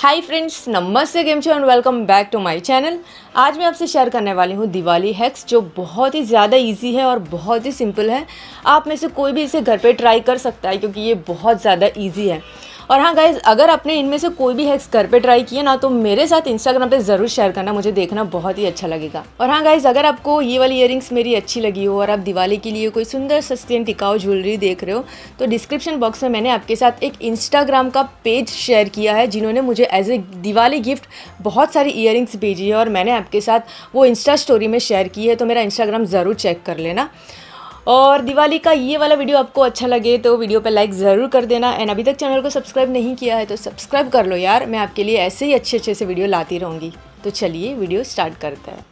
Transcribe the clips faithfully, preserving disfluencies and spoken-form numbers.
Hi friends, नमस्ते, केम छो and welcome back to my channel. आज मैं आपसे शेयर करने वाली हूँ दिवाली हैक्स, जो बहुत ही ज़्यादा इजी है और बहुत ही सिंपल है। आप में से कोई भी इसे घर पे ट्राई कर सकता है क्योंकि ये बहुत ज़्यादा इजी है। और हाँ गाइज़, अगर आपने इनमें से कोई भी हैक्स घर पे ट्राई किए ना तो मेरे साथ इंस्टाग्राम पे ज़रूर शेयर करना, मुझे देखना बहुत ही अच्छा लगेगा। और हाँ गाइज़, अगर आपको ये वाली इयररिंग्स मेरी अच्छी लगी हो और आप दिवाली के लिए कोई सुंदर सस्ती एंड टिकाऊ ज्वेलरी देख रहे हो तो डिस्क्रिप्शन बॉक्स में मैंने आपके साथ एक इंस्टाग्राम का पेज शेयर किया है, जिन्होंने मुझे एज ए दिवाली गिफ्ट बहुत सारी इयररिंग्स भेजी है और मैंने आपके साथ वो इंस्टा स्टोरी में शेयर की है। तो मेरा इंस्टाग्राम ज़रूर चेक कर लेना। और दिवाली का ये वाला वीडियो आपको अच्छा लगे तो वीडियो पे लाइक ज़रूर कर देना। एंड अभी तक चैनल को सब्सक्राइब नहीं किया है तो सब्सक्राइब कर लो यार, मैं आपके लिए ऐसे ही अच्छे अच्छे से वीडियो लाती रहूँगी। तो चलिए वीडियो स्टार्ट करते हैं।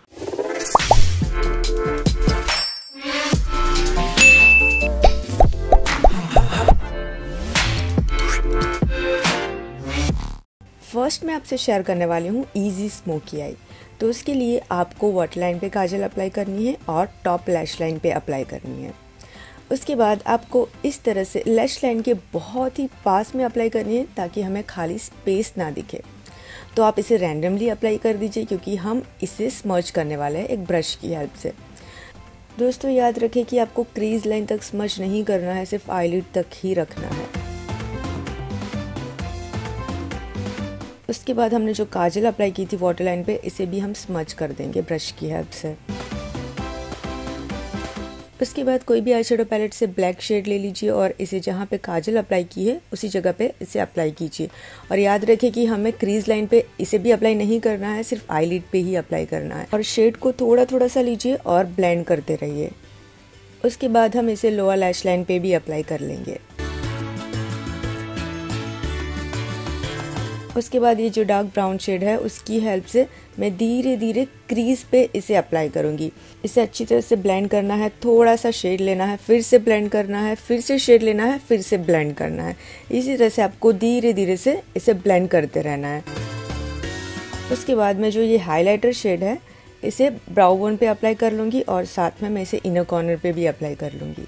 फर्स्ट मैं आपसे शेयर करने वाली हूँ इजी स्मोकी आई। तो उसके लिए आपको वाटर लाइन पे काजल अप्लाई करनी है और टॉप लैश लाइन पे अप्लाई करनी है। उसके बाद आपको इस तरह से लैश लाइन के बहुत ही पास में अप्लाई करनी है ताकि हमें खाली स्पेस ना दिखे। तो आप इसे रैंडमली अप्लाई कर दीजिए क्योंकि हम इसे स्मर्ज करने वाले हैं एक ब्रश की हेल्प से। दोस्तों याद रखें कि आपको क्रीज लाइन तक स्मर्ज नहीं करना है, सिर्फ आईलिड तक ही रखना है। उसके बाद हमने जो काजल अप्लाई की थी वाटर लाइन पे, इसे भी हम स्मच कर देंगे ब्रश की हेल्प से। उसके बाद कोई भी आई शेडो पैलेट से ब्लैक शेड ले लीजिए और इसे जहाँ पे काजल अप्लाई की है उसी जगह पे इसे अप्लाई कीजिए। और याद रखें कि हमें क्रीज लाइन पे इसे भी अप्लाई नहीं करना है, सिर्फ आईलिड पे ही अप्लाई करना है। और शेड को थोड़ा थोड़ा सा लीजिए और ब्लेंड करते रहिए। उसके बाद हम इसे लोअर लैश लाइन पे भी अप्लाई कर लेंगे। उसके बाद ये जो डार्क ब्राउन शेड है उसकी हेल्प से मैं धीरे धीरे क्रीज पे इसे अप्लाई करूंगी। इसे अच्छी तरह से ब्लेंड करना है, थोड़ा सा शेड लेना है, फिर से ब्लेंड करना है, फिर से शेड लेना है, फिर से ब्लेंड करना है। इसी तरह से आपको धीरे धीरे से इसे ब्लेंड करते रहना है। उसके बाद में जो ये हाइलाइटर शेड है इसे ब्राउ बोन पे अप्लाई कर लूँगी और साथ में मैं इसे इनर कॉर्नर पे भी अप्लाई कर लूँगी।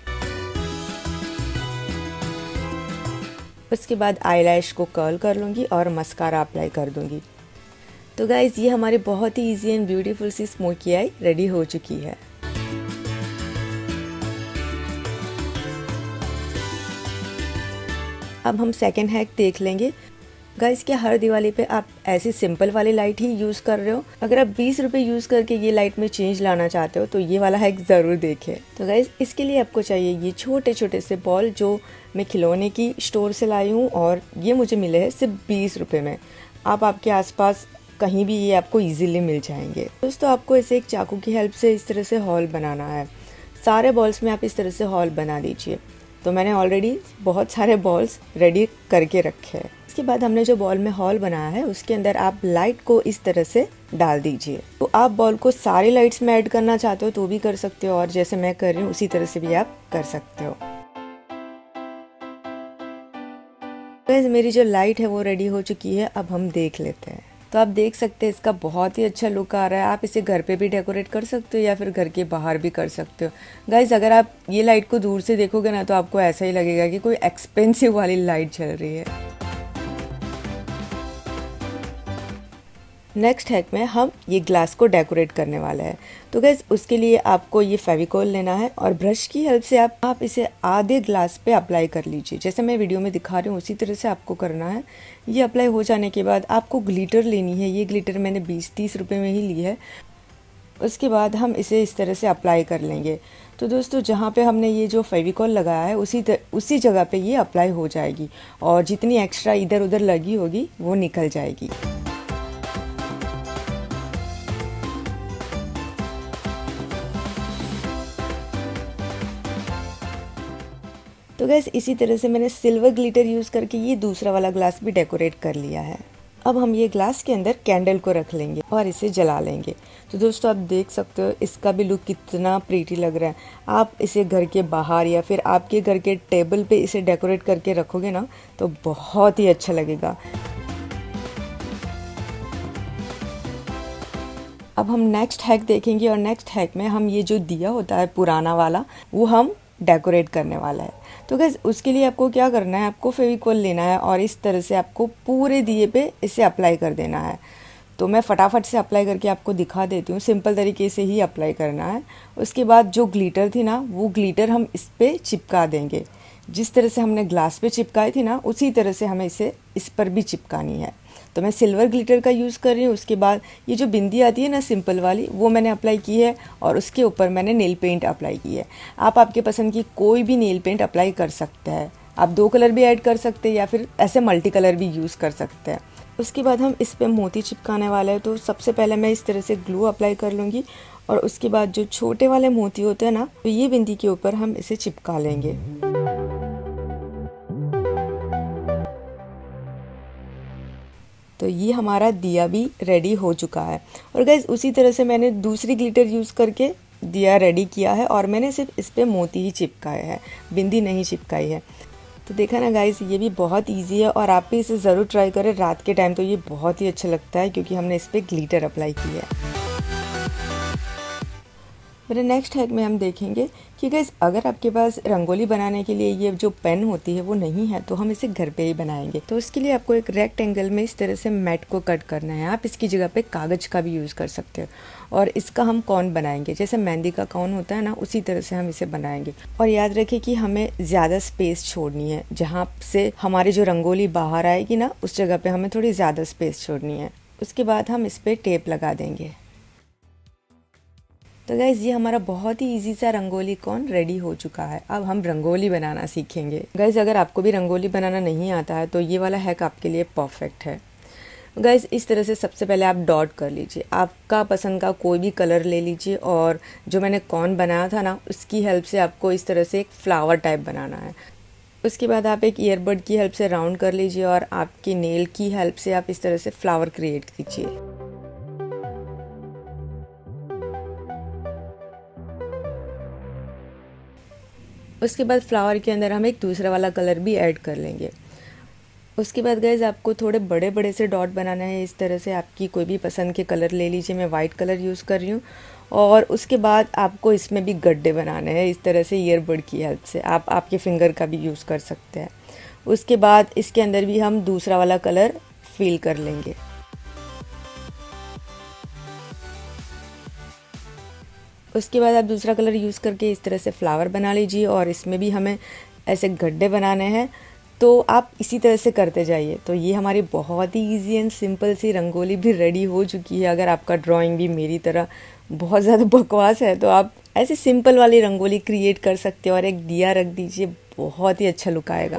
उसके बाद आईलैश को कर्ल कर लूँगी और मस्कारा अप्लाई कर दूँगी। तो गाइज़, ये हमारी बहुत ही इजी एंड ब्यूटीफुल सी स्मोकी आई रेडी हो चुकी है। अब हम सेकेंड हैक देख लेंगे। गाइज़, क्या हर दिवाली पे आप ऐसी सिंपल वाली लाइट ही यूज़ कर रहे हो? अगर आप बीस रुपए यूज़ करके ये लाइट में चेंज लाना चाहते हो तो ये वाला हैक ज़रूर देखें। तो गाइज़, इसके लिए आपको चाहिए ये छोटे छोटे से बॉल जो मैं खिलौने की स्टोर से लाई हूँ और ये मुझे मिले हैं सिर्फ बीस रुपए में। आप आपके आसपास कहीं भी ये आपको इजीली मिल जाएंगे। दोस्तों, आपको इसे एक चाकू की हेल्प से इस तरह से हॉल बनाना है। सारे बॉल्स में आप इस तरह से हॉल बना दीजिए। तो मैंने ऑलरेडी बहुत सारे बॉल्स रेडी करके रखे हैं। इसके बाद हमने जो बॉल में हॉल बनाया है उसके अंदर आप लाइट को इस तरह से डाल दीजिए। तो आप बॉल को सारी लाइट्स में ऐड करना चाहते हो तो भी कर सकते हो और जैसे मैं कर रही हूँ उसी तरह से भी आप कर सकते हो। गाइस, मेरी जो लाइट है वो रेडी हो चुकी है। अब हम देख लेते हैं। तो आप देख सकते हैं इसका बहुत ही अच्छा लुक आ रहा है। आप इसे घर पे भी डेकोरेट कर सकते हो या फिर घर के बाहर भी कर सकते हो। गाइस, अगर आप ये लाइट को दूर से देखोगे ना तो आपको ऐसा ही लगेगा कि कोई एक्सपेंसिव वाली लाइट चल रही है। नेक्स्ट हैक में हम ये ग्लास को डेकोरेट करने वाला है। तो गाइस, उसके लिए आपको ये फेविकोल लेना है और ब्रश की हेल्प से आप आप इसे आधे ग्लास पे अप्लाई कर लीजिए। जैसे मैं वीडियो में दिखा रही हूँ उसी तरह से आपको करना है। ये अप्लाई हो जाने के बाद आपको ग्लिटर लेनी है। ये ग्लिटर मैंने बीस तीस रुपये में ही ली है। उसके बाद हम इसे इस तरह से अप्लाई कर लेंगे। तो दोस्तों, जहाँ पे हमने ये जो फेविकोल लगाया है उसी उसी जगह पे ये अप्लाई हो जाएगी और जितनी एक्स्ट्रा इधर उधर लगी होगी वो निकल जाएगी। तो गैस, इसी तरह से मैंने सिल्वर ग्लिटर यूज़ करके ये दूसरा वाला ग्लास भी डेकोरेट कर लिया है। अब हम ये ग्लास के अंदर कैंडल को रख लेंगे और इसे जला लेंगे। तो दोस्तों, आप देख सकते हो इसका भी लुक कितना प्रीटी लग रहा है। आप इसे घर के बाहर या फिर आपके घर के टेबल पे इसे डेकोरेट करके रखोगे ना तो बहुत ही अच्छा लगेगा। अब हम नेक्स्ट हैक देखेंगे और नेक्स्ट हैक में हम ये जो दिया होता है पुराना वाला वो हम डेकोरेट करने वाला है। तो गाइस उसके लिए आपको क्या करना है, आपको फेविकॉल लेना है और इस तरह से आपको पूरे दिए पे इसे अप्लाई कर देना है। तो मैं फटाफट से अप्लाई करके आपको दिखा देती हूँ, सिंपल तरीके से ही अप्लाई करना है। उसके बाद जो ग्लिटर थी ना, वो ग्लिटर हम इस पे चिपका देंगे। जिस तरह से हमने ग्लास पे चिपकाई थी ना, उसी तरह से हमें इसे इस पर भी चिपकानी है। तो मैं सिल्वर ग्लिटर का यूज़ कर रही हूँ। उसके बाद ये जो बिंदी आती है ना सिंपल वाली, वो मैंने अप्लाई की है और उसके ऊपर मैंने नेल पेंट अप्लाई की है। आप आपके पसंद की कोई भी नेल पेंट अप्लाई कर सकते हैं। आप दो कलर भी ऐड कर सकते हैं या फिर ऐसे मल्टी कलर भी यूज़ कर सकते हैं। उसके बाद हम इस पे मोती चिपकाने वाले हैं। तो सबसे पहले मैं इस तरह से ग्लू अप्लाई कर लूँगी और उसके बाद जो छोटे वाले मोती होते हैं ना, तो ये बिंदी के ऊपर हम इसे चिपका लेंगे। तो ये हमारा दिया भी रेडी हो चुका है। और गाइज उसी तरह से मैंने दूसरी ग्लिटर यूज़ करके दिया रेडी किया है और मैंने सिर्फ इस पे मोती ही चिपकाए हैं, बिंदी नहीं चिपकाई है। तो देखा ना गाइस, ये भी बहुत इजी है और आप भी इसे ज़रूर ट्राई करें रात के टाइम। तो ये बहुत ही अच्छा लगता है क्योंकि हमने इस पर ग्लिटर अप्लाई की है। मेरे नेक्स्ट हैक में हम देखेंगे कि गाइस अगर आपके पास रंगोली बनाने के लिए ये जो पेन होती है वो नहीं है, तो हम इसे घर पे ही बनाएंगे। तो उसके लिए आपको एक रेक्टेंगल में इस तरह से मैट को कट करना है। आप इसकी जगह पे कागज़ का भी यूज़ कर सकते हो और इसका हम कौन बनाएंगे, जैसे मेहंदी का कौन होता है ना, उसी तरह से हम इसे बनाएंगे। और याद रखें कि हमें ज़्यादा स्पेस छोड़नी है, जहाँ से हमारी जो रंगोली बाहर आएगी ना, उस जगह पे हमें थोड़ी ज़्यादा स्पेस छोड़नी है। उसके बाद हम इस पर टेप लगा देंगे। तो गाइज ये हमारा बहुत ही इजी सा रंगोली कौन रेडी हो चुका है। अब हम रंगोली बनाना सीखेंगे। गाइज अगर आपको भी रंगोली बनाना नहीं आता है तो ये वाला हैक आपके लिए परफेक्ट है। गाइज इस तरह से सबसे पहले आप डॉट कर लीजिए, आपका पसंद का कोई भी कलर ले लीजिए और जो मैंने कौन बनाया था ना, उसकी हेल्प से आपको इस तरह से एक फ्लावर टाइप बनाना है। उसके बाद आप एक ईयरबड की हेल्प से राउंड कर लीजिए और आपकी नेल की हेल्प से आप इस तरह से फ्लावर क्रिएट कीजिए। उसके बाद फ्लावर के अंदर हम एक दूसरा वाला कलर भी ऐड कर लेंगे। उसके बाद गाइज आपको थोड़े बड़े बड़े से डॉट बनाना है। इस तरह से आपकी कोई भी पसंद के कलर ले लीजिए, मैं वाइट कलर यूज़ कर रही हूँ। और उसके बाद आपको इसमें भी गड्ढे बनाने हैं इस तरह से ईयरबड की हेल्प से। आप आपके फिंगर का भी यूज़ कर सकते हैं। उसके बाद इसके अंदर भी हम दूसरा वाला कलर फिल कर लेंगे। उसके बाद आप दूसरा कलर यूज़ करके इस तरह से फ्लावर बना लीजिए और इसमें भी हमें ऐसे गड्ढे बनाने हैं। तो आप इसी तरह से करते जाइए। तो ये हमारी बहुत ही इजी एंड सिंपल सी रंगोली भी रेडी हो चुकी है। अगर आपका ड्राइंग भी मेरी तरह बहुत ज़्यादा बकवास है तो आप ऐसे सिंपल वाली रंगोली क्रिएट कर सकते हो और एक दिया रख दीजिए, बहुत ही अच्छा लुक आएगा।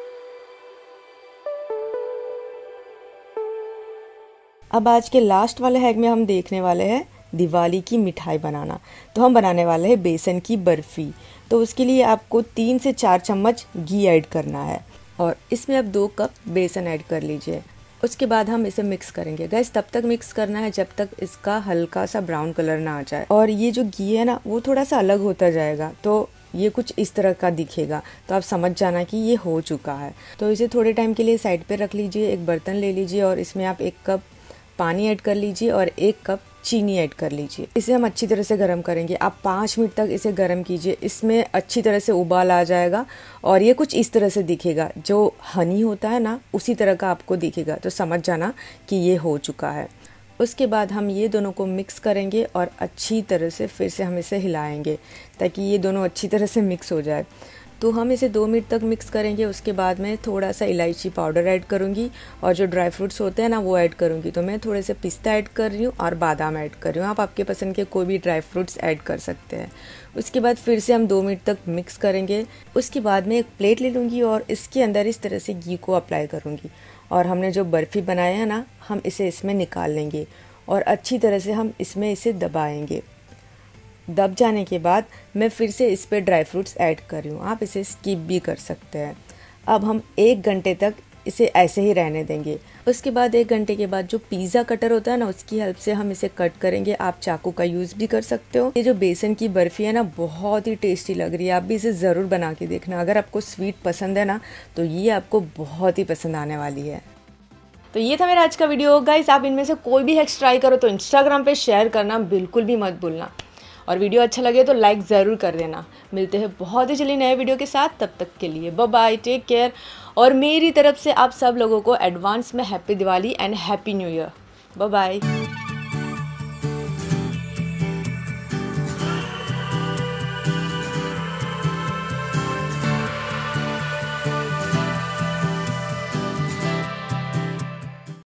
अब आज के लास्ट वाले हैक में हम देखने वाले हैं दिवाली की मिठाई बनाना। तो हम बनाने वाले हैं बेसन की बर्फ़ी। तो उसके लिए आपको तीन से चार चम्मच घी ऐड करना है और इसमें आप दो कप बेसन ऐड कर लीजिए। उसके बाद हम इसे मिक्स करेंगे। गैस तब तक मिक्स करना है जब तक इसका हल्का सा ब्राउन कलर ना आ जाए और ये जो घी है ना, वो थोड़ा सा अलग होता जाएगा। तो ये कुछ इस तरह का दिखेगा, तो आप समझ जाना कि ये हो चुका है। तो इसे थोड़े टाइम के लिए साइड पे रख लीजिए। एक बर्तन ले लीजिए और इसमें आप एक कप पानी ऐड कर लीजिए और एक कप चीनी ऐड कर लीजिए। इसे हम अच्छी तरह से गर्म करेंगे। आप पाँच मिनट तक इसे गर्म कीजिए। इसमें अच्छी तरह से उबाल आ जाएगा और ये कुछ इस तरह से दिखेगा, जो हनी होता है ना, उसी तरह का आपको दिखेगा। तो समझ जाना कि ये हो चुका है। उसके बाद हम ये दोनों को मिक्स करेंगे और अच्छी तरह से फिर से हम इसे हिलाएंगे ताकि ये दोनों अच्छी तरह से मिक्स हो जाए। तो हम इसे दो मिनट तक मिक्स करेंगे। उसके बाद मैं थोड़ा सा इलायची पाउडर ऐड करूँगी और जो ड्राई फ्रूट्स होते हैं ना, वो ऐड करूँगी। तो मैं थोड़े से पिस्ता ऐड कर रही हूँ और बादाम ऐड कर रही हूँ। आप आपके पसंद के कोई भी ड्राई फ्रूट्स ऐड कर सकते हैं। उसके बाद फिर से हम दो मिनट तक मिक्स करेंगे। उसके बाद मैं एक प्लेट ले लूँगी और इसके अंदर इस तरह से घी को अप्लाई करूँगी और हमने जो बर्फ़ी बनाया है ना, हम इसे इसमें निकाल लेंगे और अच्छी तरह से हम इसमें इसे दबाएंगे। दब जाने के बाद मैं फिर से इस पर ड्राई फ्रूट्स ऐड कर रही हूँ। आप इसे स्किप भी कर सकते हैं। अब हम एक घंटे तक इसे ऐसे ही रहने देंगे। उसके बाद एक घंटे के बाद जो पिज़्ज़ा कटर होता है ना, उसकी हेल्प से हम इसे कट करेंगे। आप चाकू का यूज़ भी कर सकते हो। ये जो बेसन की बर्फ़ी है ना, बहुत ही टेस्टी लग रही है। आप भी इसे ज़रूर बना के देखना। अगर आपको स्वीट पसंद है ना, तो ये आपको बहुत ही पसंद आने वाली है। तो ये था मेरा आज का वीडियो। गाइस आप इनमें से कोई भी हैक्स ट्राई करो तो इंस्टाग्राम पे शेयर करना बिल्कुल भी मत भूलना। और वीडियो अच्छा लगे तो लाइक ज़रूर कर देना। मिलते हैं बहुत ही जल्दी नए वीडियो के साथ, तब तक के लिए बाय बाय, टेक केयर। और मेरी तरफ से आप सब लोगों को एडवांस में happy Diwali and happy new year. Bye bye.